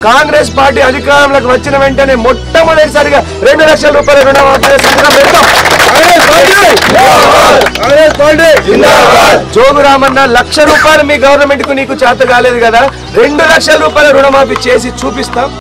Congress party అధికారంలోకి వచ్చిన వెంటనే మొట్టమొదటిసారిగా 2 లక్షల రూపాయల రుణమాఫీ జోగు రామన్న 1,00,000 రూపాయలు మీ గవర్నమెంట్ కు నీకు చేత కాలేదు కదా, 2 లక్షల రూపాయల రుణమాఫీ చేసి చూపిస్తాం.